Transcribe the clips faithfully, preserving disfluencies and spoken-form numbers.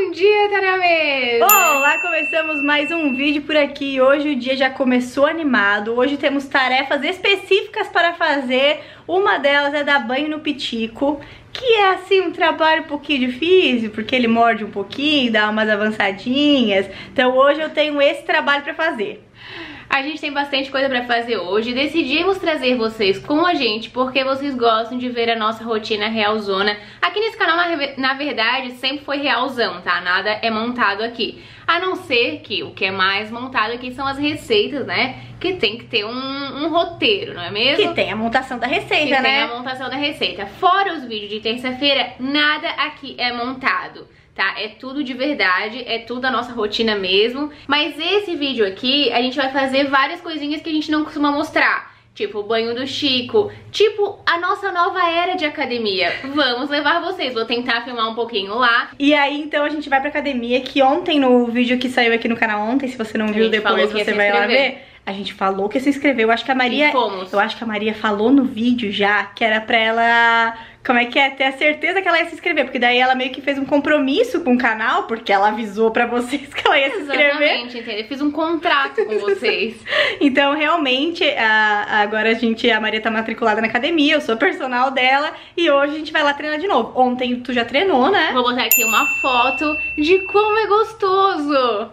Bom dia, Taramês! Olá, começamos mais um vídeo por aqui. Hoje o dia já começou animado. Hoje temos tarefas específicas para fazer. Uma delas é dar banho no Pitico, que é assim um trabalho um pouquinho difícil, porque ele morde um pouquinho, dá umas avançadinhas. Então hoje eu tenho esse trabalho para fazer. A gente tem bastante coisa pra fazer hoje. Decidimos trazer vocês com a gente porque vocês gostam de ver a nossa rotina realzona. Aqui nesse canal, na verdade, sempre foi realzão, tá? Nada é montado aqui. A não ser que o que é mais montado aqui são as receitas, né? Que tem que ter um, um roteiro, não é mesmo? Que tem a montação da receita, que né? Tem a montação da receita. Fora os vídeos de terça-feira, nada aqui é montado. Tá? É tudo de verdade, é tudo a nossa rotina mesmo. Mas esse vídeo aqui, a gente vai fazer várias coisinhas que a gente não costuma mostrar. Tipo o banho do Chico, tipo a nossa nova era de academia. Vamos levar vocês, vou tentar filmar um pouquinho lá. E aí então a gente vai pra academia, que ontem no vídeo que saiu aqui no canal ontem, se você não viu depois você vai lá ver. A gente falou que se inscreveu, eu acho que a Maria... Eu acho que a Maria falou no vídeo já que era pra ela... Como é que é? Ter a certeza que ela ia se inscrever. Porque daí ela meio que fez um compromisso com o canal, porque ela avisou pra vocês que ela ia se inscrever. Exatamente, entendeu? Eu fiz um contrato com vocês. Então, realmente, a, agora a gente, a Maria tá matriculada na academia, eu sou personal dela, e hoje a gente vai lá treinar de novo. Ontem tu já treinou, né? Vou botar aqui uma foto de como é gostoso.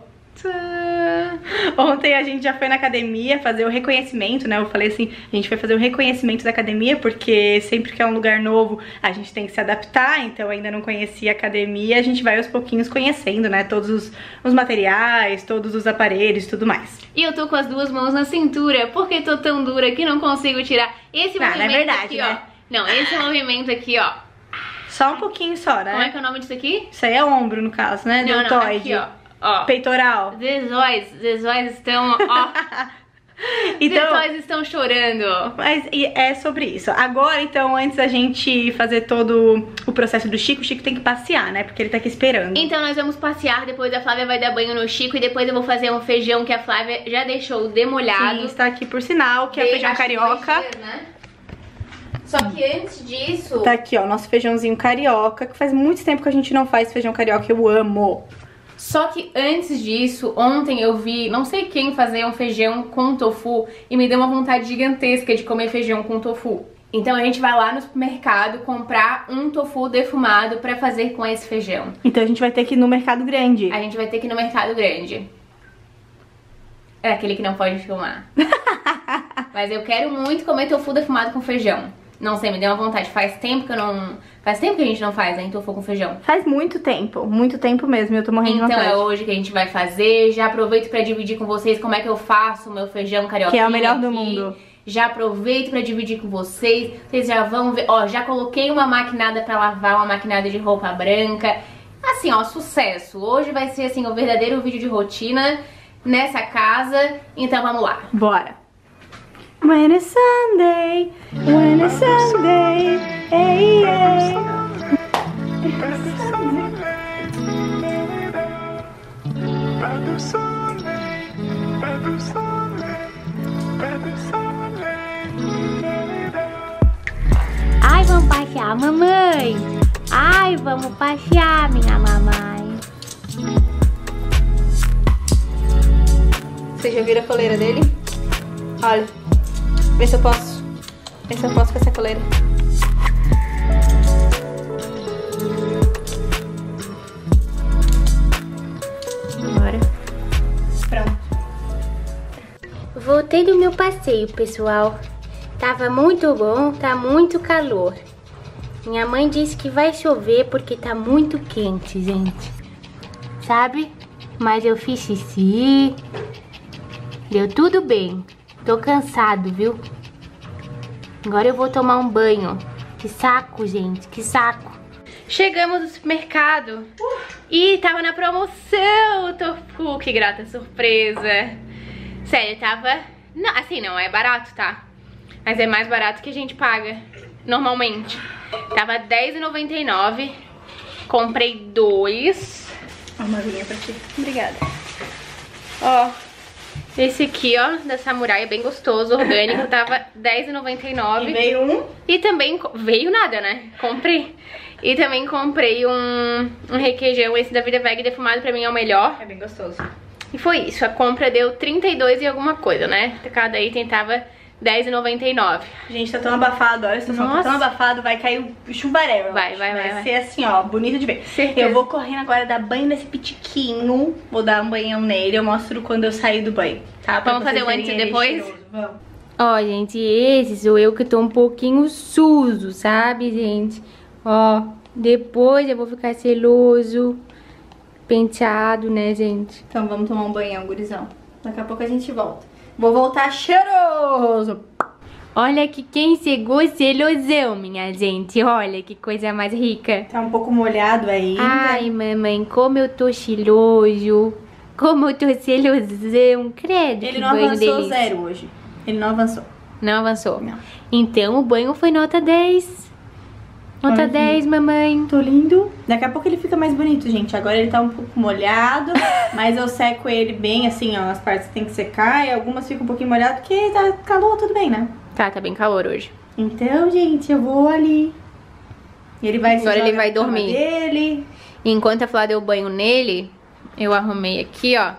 Ontem a gente já foi na academia fazer o reconhecimento, né? Eu falei assim, a gente foi fazer o reconhecimento da academia, porque sempre que é um lugar novo a gente tem que se adaptar, então eu ainda não conhecia a academia, a gente vai aos pouquinhos conhecendo, né? Todos os, os materiais, todos os aparelhos e tudo mais. E eu tô com as duas mãos na cintura, porque tô tão dura que não consigo tirar esse não, movimento não é verdade, aqui, né? ó. Não, esse movimento aqui, ó. Só um pouquinho só, né? Como é que é o nome disso aqui? Isso aí é ombro, no caso, né? Não, Deltoide. não, aqui, ó. Ó, peitoral. Desóis, desóis estão, ó. Então, desóis estão chorando. Mas é sobre isso. Agora, então, antes da gente fazer todo o processo do Chico, o Chico tem que passear, né? Porque ele tá aqui esperando. Então nós vamos passear, depois a Flávia vai dar banho no Chico e depois eu vou fazer um feijão que a Flávia já deixou demolhado. Sim, está aqui por sinal, que é o feijão carioca. Dias, né? Só que antes disso... Tá aqui, ó, nosso feijãozinho carioca, que faz muito tempo que a gente não faz feijão carioca, eu amo. Só que antes disso, ontem eu vi não sei quem fazer um feijão com tofu e me deu uma vontade gigantesca de comer feijão com tofu. Então a gente vai lá no supermercado comprar um tofu defumado pra fazer com esse feijão. Então a gente vai ter que ir no Mercado Grande. A gente vai ter que ir no Mercado Grande. É aquele que não pode filmar. Mas eu quero muito comer tofu defumado com feijão. Não sei, me deu uma vontade. Faz tempo que eu não... Faz tempo que a gente não faz, hein, tofu com feijão. Faz muito tempo, muito tempo mesmo, eu tô morrendo de vontade. Então é hoje que a gente vai fazer. Já aproveito pra dividir com vocês como é que eu faço o meu feijão carioca. Que é o melhor do mundo. Já aproveito pra dividir com vocês. Vocês já vão ver. Ó, já coloquei uma maquinada pra lavar, uma maquinada de roupa branca. Assim, ó, sucesso. Hoje vai ser, assim, o verdadeiro vídeo de rotina nessa casa. Então vamos lá. Bora. When it's Sunday, when it's Sunday, hey, hey. Ai, vamos passear, mamãe. Ai, vamos passear, minha mamãe. Vocês já viram a coleira dele? Olha. Vê se eu posso. Vê se eu posso com essa coleira. Bora. Pronto. Voltei do meu passeio, pessoal. Tava muito bom, tá muito calor. Minha mãe disse que vai chover porque tá muito quente, gente. Sabe? Mas eu fiz xixi. Deu tudo bem. Tô cansado, viu? Agora eu vou tomar um banho. Que saco, gente, que saco. Chegamos no supermercado uh. e tava na promoção o tofu. Que grata surpresa. Sério, tava... Não, assim, não é barato, tá? Mas é mais barato que a gente paga normalmente. Tava dez reais e noventa e nove centavos. Comprei dois. Uma vinha pra ti. Obrigada. Ó... Esse aqui, ó, da Samurai, é bem gostoso, orgânico, tava dez reais e noventa e nove centavos. E veio um? E também, veio nada, né? Comprei. E também comprei um, um requeijão, esse da Vida Veg defumado, pra mim é o melhor. É bem gostoso. E foi isso, a compra deu trinta e dois e alguma coisa, né? Cada item tava dez reais e noventa e nove centavos. Gente, tá tão abafado, olha, se tá tão abafado, vai cair o chuvaré. Vai, vai, vai. Vai ser assim, ó, bonito de ver. Certeza. Eu vou correndo agora dar banho nesse pitiquinho, vou dar um banhão nele, eu mostro quando eu sair do banho, tá? Vamos fazer o antes e depois? Vamos. Ó, gente, esse sou eu que tô um pouquinho sujo, sabe, gente? Ó, depois eu vou ficar seloso, penteado, né, gente? Então vamos tomar um banhão, gurizão. Daqui a pouco a gente volta. Vou voltar cheiroso. Olha que quem chegou selosão, minha gente. Olha que coisa mais rica. Tá um pouco molhado ainda. Ai, mamãe, como eu tô cheiroso. Como eu tô selosão. Credo, Ele que não banho avançou delícia. zero hoje. Ele não avançou. Não avançou? Não. Então o banho foi nota dez. Nota Olha dez, mamãe. Tô lindo. Daqui a pouco ele fica mais bonito, gente. Agora ele tá um pouco molhado, mas eu seco ele bem, assim, ó. As partes tem que secar e algumas ficam um pouquinho molhadas porque tá calor, tudo bem, né? Tá, tá bem calor hoje. Então, gente, eu vou ali. E ele vai Agora ele vai dormir. Dele. E enquanto a Flá deu banho nele, eu arrumei aqui, ó.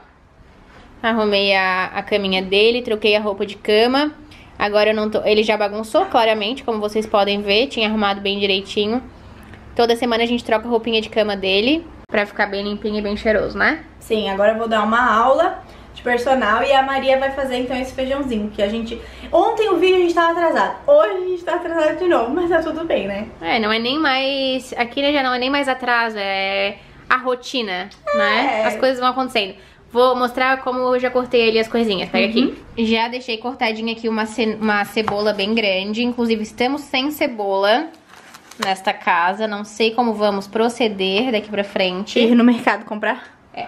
Arrumei a, a caminha dele, troquei a roupa de cama. Agora eu não tô... Ele já bagunçou, claramente, como vocês podem ver. Tinha arrumado bem direitinho. Toda semana a gente troca a roupinha de cama dele pra ficar bem limpinho e bem cheiroso, né? Sim, agora eu vou dar uma aula de personal e a Maria vai fazer então esse feijãozinho que a gente... Ontem o vídeo a gente tava atrasado, hoje a gente tá atrasado de novo, mas tá tudo bem, né? É, não é nem mais... Aqui já não é nem mais atraso, é a rotina, é. né? As coisas vão acontecendo. Vou mostrar como eu já cortei ali as coisinhas. Pega uhum. aqui. Já deixei cortadinha aqui uma, ce... uma cebola bem grande. Inclusive, estamos sem cebola nesta casa. Não sei como vamos proceder daqui pra frente. Ir no mercado comprar? É.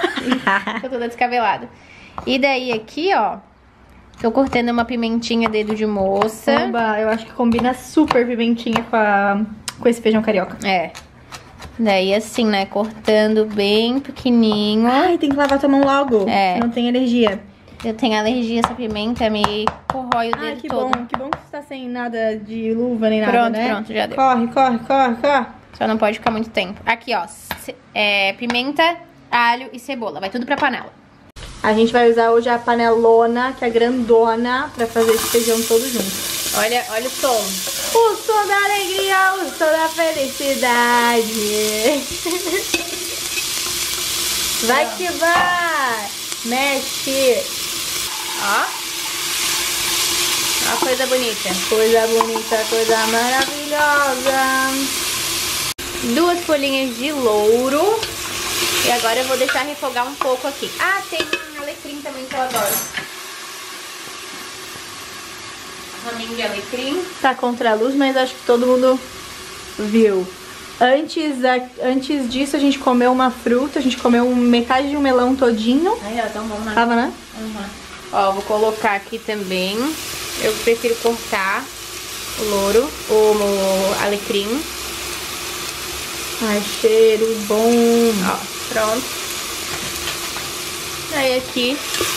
Tô toda descabelada. E daí aqui, ó, tô cortando uma pimentinha dedo de moça. Oba, eu acho que combina super pimentinha com, a... com esse feijão carioca. É. Daí assim, né, cortando bem pequenininho. Ai, tem que lavar tua mão logo, é. Não tem alergia. Eu tenho alergia, essa pimenta me corrói o dedo Ai, que todo. bom, que bom que você tá sem nada de luva nem pronto, nada, né? Pronto, pronto, já deu. Corre, corre, corre, corre. Só não pode ficar muito tempo. Aqui, ó, é, pimenta, alho e cebola. Vai tudo pra panela. A gente vai usar hoje a panelona, que é grandona, pra fazer esse feijão todo junto. Olha, olha o som. O som da alegria, o som da felicidade. Vai que vai. Mexe. Ó. Ó a coisa bonita. Coisa bonita, coisa maravilhosa. Duas folhinhas de louro. E agora eu vou deixar refogar um pouco aqui. Ah, tem um alecrim também que eu adoro. Raminho de alecrim. Tá contra a luz, mas acho que todo mundo viu. Antes, a, antes disso, a gente comeu uma fruta. A gente comeu metade de um melão todinho. Ai, ó, tão bom, né? Tava, né? Uhum. Ó, vou colocar aqui também. Eu prefiro cortar o louro, o, o alecrim. Ai, cheiro bom. Ó, pronto. Aí aqui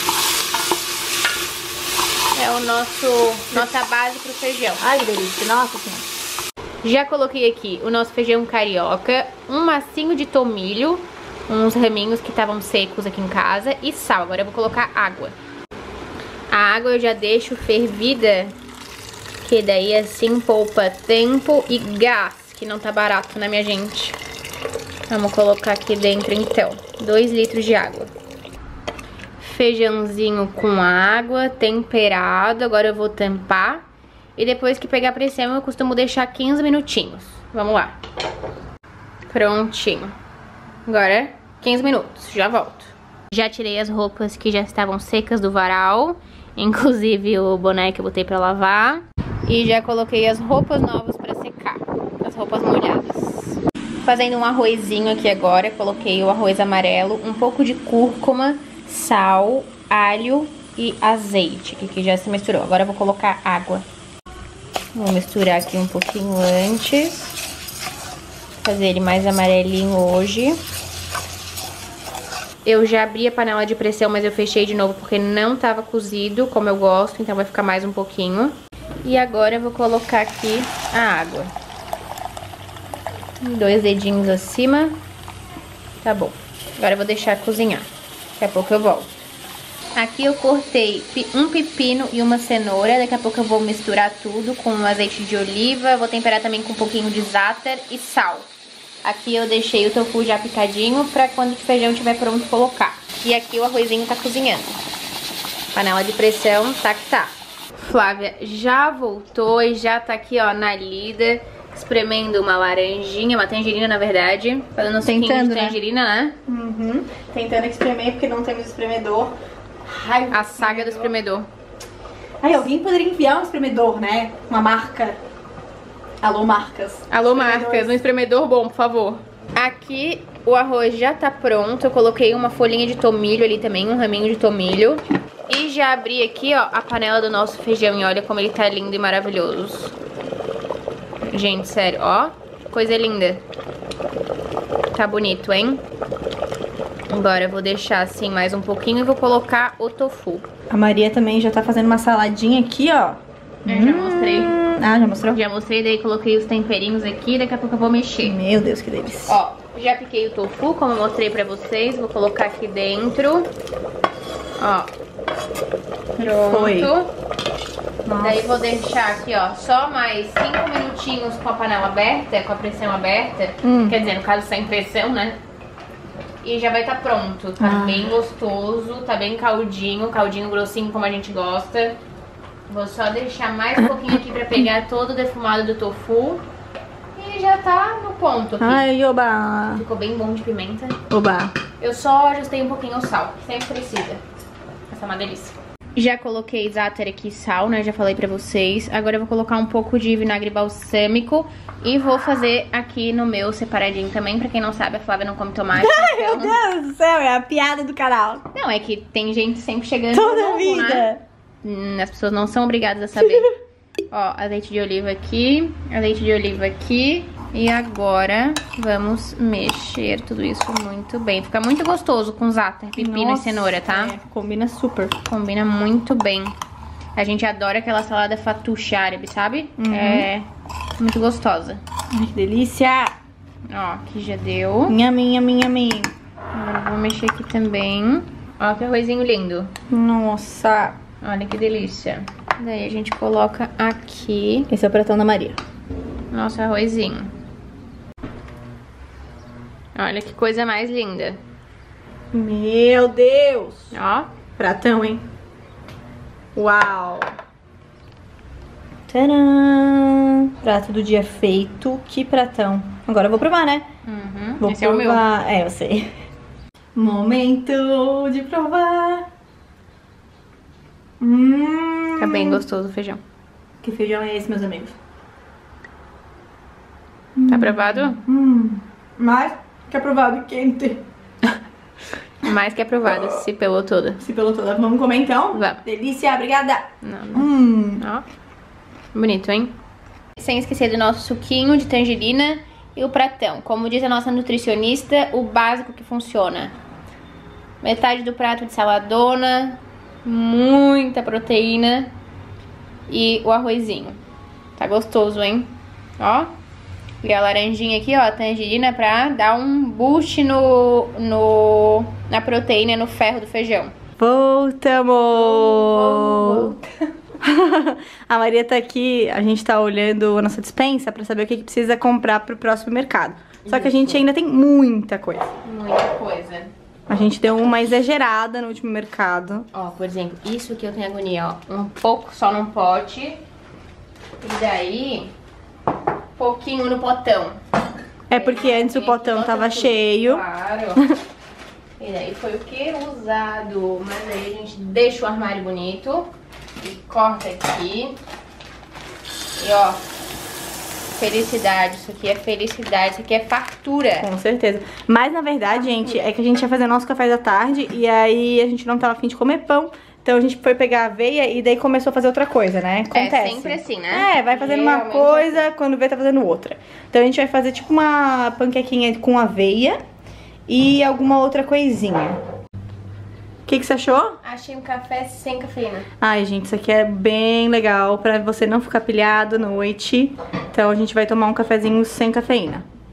é o nosso, nossa base pro feijão. Ai, que delícia. Nossa senhora. Já coloquei aqui o nosso feijão carioca, um massinho de tomilho, uns raminhos que estavam secos aqui em casa e sal. Agora eu vou colocar água. A água eu já deixo fervida, que daí assim poupa tempo e gás, que não tá barato, né, minha gente? Vamos colocar aqui dentro então, dois litros de água. Feijãozinho com água, temperado. Agora eu vou tampar. E depois que pegar pressão eu costumo deixar quinze minutinhos. Vamos lá. Prontinho. Agora quinze minutos, já volto. Já tirei as roupas que já estavam secas do varal. Inclusive o boné que eu botei pra lavar. E já coloquei as roupas novas pra secar. As roupas molhadas. Fazendo um arrozinho aqui agora. Coloquei o arroz amarelo, um pouco de cúrcuma, sal, alho e azeite, que aqui já se misturou. Agora eu vou colocar água. Vou misturar aqui um pouquinho antes. Fazer ele mais amarelinho hoje. Eu já abri a panela de pressão, mas eu fechei de novo porque não estava cozido, como eu gosto, então vai ficar mais um pouquinho. E agora eu vou colocar aqui a água. Dois dedinhos acima. Tá bom. Agora eu vou deixar cozinhar. Daqui a pouco eu volto. Aqui eu cortei um pepino e uma cenoura. Daqui a pouco eu vou misturar tudo com azeite de oliva. Vou temperar também com um pouquinho de za'atar e sal. Aqui eu deixei o tofu já picadinho pra quando o feijão estiver pronto colocar. E aqui o arrozinho tá cozinhando. Panela de pressão, tá que tá. Flávia já voltou e já tá aqui, ó, na lida, espremendo uma laranjinha, uma tangerina, na verdade. Fazendo um suquinho de tangerina, né? Uhum. Tentando espremer, porque não temos espremedor. Ai, a saga do espremedor. Ai, alguém poderia enviar um espremedor, né? Uma marca. Alô, marcas. Alô, marcas. Um espremedor bom, por favor. Aqui o arroz já tá pronto. Eu coloquei uma folhinha de tomilho ali também, um raminho de tomilho. E já abri aqui, ó, a panela do nosso feijão. E olha como ele tá lindo e maravilhoso. Gente, sério, ó. Coisa linda. Tá bonito, hein? Agora eu vou deixar assim mais um pouquinho e vou colocar o tofu. A Maria também já tá fazendo uma saladinha aqui, ó. Eu já mostrei. Ah, já mostrou? Já mostrei, daí coloquei os temperinhos aqui, daqui a pouco eu vou mexer. Meu Deus, que delícia. Ó, já piquei o tofu, como eu mostrei pra vocês. Vou colocar aqui dentro. Ó. Pronto. Foi. Daí vou deixar aqui, ó, só mais cinco minutinhos com a panela aberta, com a pressão aberta. Hum. Quer dizer, no caso sem pressão, né? E já vai estar tá pronto. Tá ah. bem gostoso, tá bem caldinho, caldinho grossinho como a gente gosta. Vou só deixar mais um pouquinho aqui pra pegar todo o defumado do tofu. E já tá no ponto aqui. Ai, oba! Ficou bem bom de pimenta. Oba! Eu só ajustei um pouquinho o sal, sempre precisa. Essa é uma delícia. Já coloquei za'atar aqui e sal, né? Já falei pra vocês. Agora eu vou colocar um pouco de vinagre balsâmico. E vou fazer aqui no meu separadinho também. Pra quem não sabe, a Flávia não come tomate. Ai, então... meu Deus do céu, é a piada do canal. Não, é que tem gente sempre chegando. Toda novo, vida. Né? Hum, as pessoas não são obrigadas a saber. Ó, azeite de oliva aqui. Azeite de oliva aqui. E agora vamos mexer tudo isso muito bem. Fica muito gostoso com za'atar, pepino Nossa, e cenoura, tá? É, combina super. Combina muito bem. A gente adora aquela salada fatuche árabe, sabe? Uhum. É muito gostosa. Ai, que delícia! Ó, aqui já deu. Minha, minha, minha, minha. Agora eu vou mexer aqui também. Ó, que arrozinho lindo. Nossa! Olha que delícia. Daí a gente coloca aqui. Esse é o pratão da Maria. Nosso arrozinho. Olha que coisa mais linda. Meu Deus! Ó. Pratão, hein? Uau! Tcharam! Prato do dia feito. Que pratão. Agora eu vou provar, né? Uhum. Vou Esse provar. é o meu. É, eu sei. Momento de provar. Hum. Tá bem gostoso o feijão. Que feijão é esse, meus amigos? Tá aprovado? Hum. Mais que aprovado quente. Mais que aprovado, se pelou toda. Se pelou toda. Vamos comer então? Vamos. Delícia, obrigada. Não, não. Hum. Ó. Bonito, hein? Sem esquecer do nosso suquinho de tangerina e o pratão. Como diz a nossa nutricionista, o básico que funciona. Metade do prato de saladona, muita proteína e o arrozinho. Tá gostoso, hein? Ó. E a laranjinha aqui, ó, a tangerina pra dar um boost no, no, na proteína, no ferro do feijão. Voltamos! Volta. A Maria tá aqui, a gente tá olhando a nossa despensa pra saber o que, que precisa comprar pro próximo mercado. Só que a gente ainda tem muita coisa. Muita coisa. A gente deu uma exagerada no último mercado. Ó, por exemplo, isso aqui eu tenho agonia, ó. Um pouco só num pote. E daí... pouquinho no potão. É porque antes o potão tava cheio. Claro. E daí foi o que? Usado. Mas aí a gente deixa o armário bonito. E corta aqui. E ó, felicidade. Isso aqui é felicidade. Isso aqui é fartura. Com certeza. Mas na verdade, gente, é que a gente ia fazer nosso café da tarde. E aí a gente não tava afim de comer pão. Então a gente foi pegar a aveia e daí começou a fazer outra coisa, né? Acontece. É sempre assim, né? É, vai fazendo uma coisa, quando vê tá fazendo outra. Então a gente vai fazer tipo uma panquequinha com aveia e alguma outra coisinha. O que, que você achou? Achei um café sem cafeína. Ai, gente, isso aqui é bem legal pra você não ficar pilhado à noite. Então a gente vai tomar um cafezinho sem cafeína.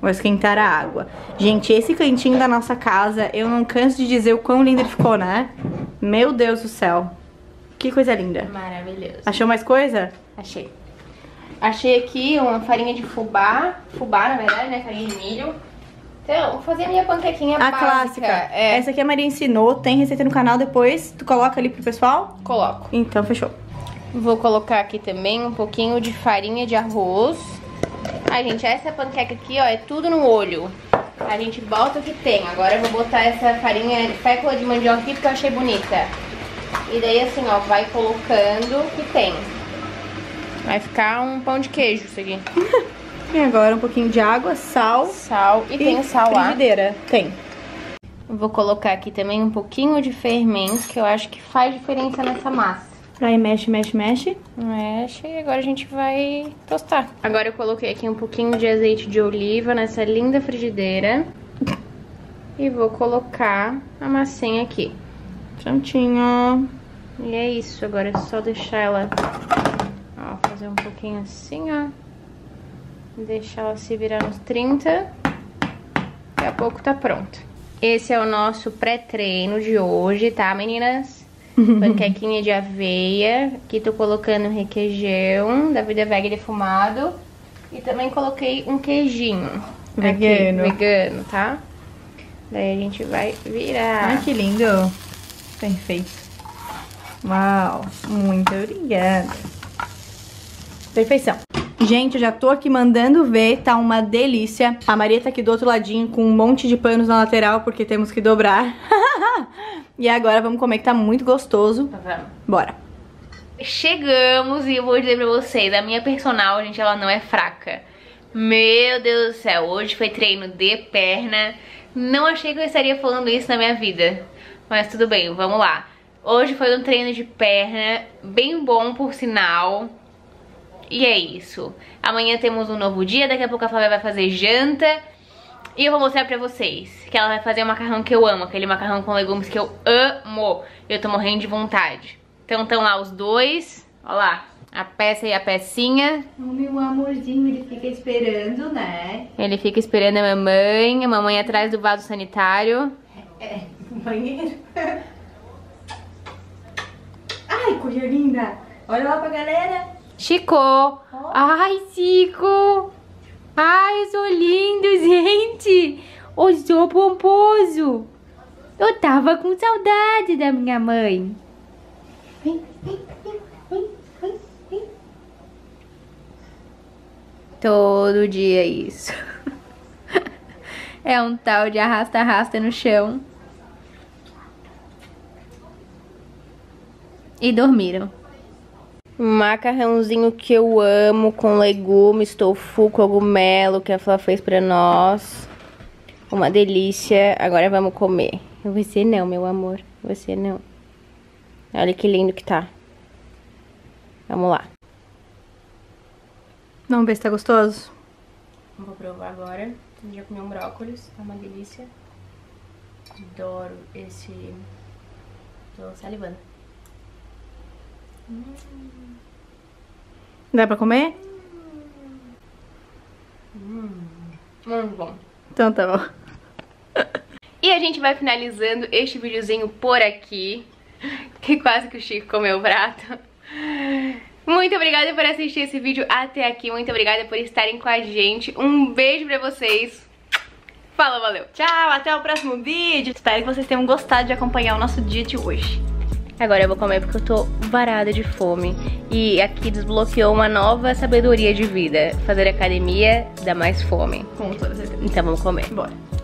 Vou esquentar a água. Gente, esse cantinho da nossa casa, eu não canso de dizer o quão lindo ele ficou, né? Meu Deus do céu. Que coisa linda. Maravilhoso. Achou mais coisa? Achei. Achei aqui uma farinha de fubá. Fubá, na verdade, né? Farinha de milho. Então, vou fazer a minha panquequinha a básica. Clássica. É. Essa aqui a Maria ensinou, tem receita no canal depois. Tu coloca ali pro pessoal? Coloco. Então, fechou. Vou colocar aqui também um pouquinho de farinha de arroz. Ai, gente, essa panqueca aqui, ó, é tudo no olho. A gente bota o que tem. Agora eu vou botar essa farinha, fécula de mandioca aqui porque eu achei bonita. E daí assim, ó, vai colocando o que tem. Vai ficar um pão de queijo isso aqui. E agora um pouquinho de água, sal. Sal. E, e tem o sal lá. Frigideira. Tem. Vou colocar aqui também um pouquinho de fermento, que eu acho que faz diferença nessa massa. Aí mexe, mexe, mexe. Mexe e agora a gente vai tostar. Agora eu coloquei aqui um pouquinho de azeite de oliva nessa linda frigideira. E vou colocar a massinha aqui. Prontinho. E é isso, agora é só deixar ela... Ó, fazer um pouquinho assim, ó. Deixar ela se virar nos trinta. Daqui a pouco tá pronto. Esse é o nosso pré-treino de hoje, tá, meninas? Panquequinha de aveia. Aqui tô colocando requeijão da Vida Veg defumado. E também coloquei um queijinho. Vegano. Aqui, vegano, tá? Daí a gente vai virar. Ai, que lindo. Perfeito. Uau, muito obrigada. Perfeição. Gente, eu já tô aqui mandando ver, tá uma delícia. A Maria tá aqui do outro ladinho com um monte de panos na lateral, porque temos que dobrar. E agora vamos comer, que tá muito gostoso. Vamos. Bora. Chegamos e eu vou dizer pra vocês, a minha personal, gente, ela não é fraca. Meu Deus do céu, hoje foi treino de perna. Não achei que eu estaria falando isso na minha vida, mas tudo bem, vamos lá. Hoje foi um treino de perna, bem bom por sinal. E é isso. Amanhã temos um novo dia, daqui a pouco a Flávia vai fazer janta. E eu vou mostrar pra vocês que ela vai fazer um macarrão que eu amo, aquele macarrão com legumes que eu amo. Eu tô morrendo de vontade. Então estão lá os dois, ó lá, a peça e a pecinha. O meu amorzinho, ele fica esperando, né? Ele fica esperando a mamãe, a mamãe atrás do vaso sanitário. É, no banheiro. Ai, coisa linda. Olha lá pra galera. Chico! Oh. Ai, Chico! Ai, eu sou lindo, gente! Eu sou pomposo! Eu tava com saudade da minha mãe. Vem, vem, vem, vem, vem, vem. Todo dia isso. É um tal de arrasta-arrasta no chão. E dormiram. Macarrãozinho que eu amo, com legumes, tofu, cogumelo, que a Flá fez pra nós. Uma delícia. Agora vamos comer. Você não, meu amor. Você não. Olha que lindo que tá. Vamos lá. Vamos ver se tá gostoso? Vou provar agora. Já comi um brócolis, tá uma delícia. Adoro esse... Tô salivando. Hum. Dá pra comer? Hum. Muito bom. Então tá bom. E a gente vai finalizando este videozinho por aqui. Que quase que o Chico comeu o prato. Muito obrigada por assistir esse vídeo até aqui. Muito obrigada por estarem com a gente. Um beijo pra vocês. Falou, valeu. Tchau, até o próximo vídeo. Espero que vocês tenham gostado de acompanhar o nosso dia de hoje. Agora eu vou comer porque eu tô varada de fome. E aqui desbloqueou uma nova sabedoria de vida. Fazer academia dá mais fome. Com toda certeza. Então vamos comer. Bora.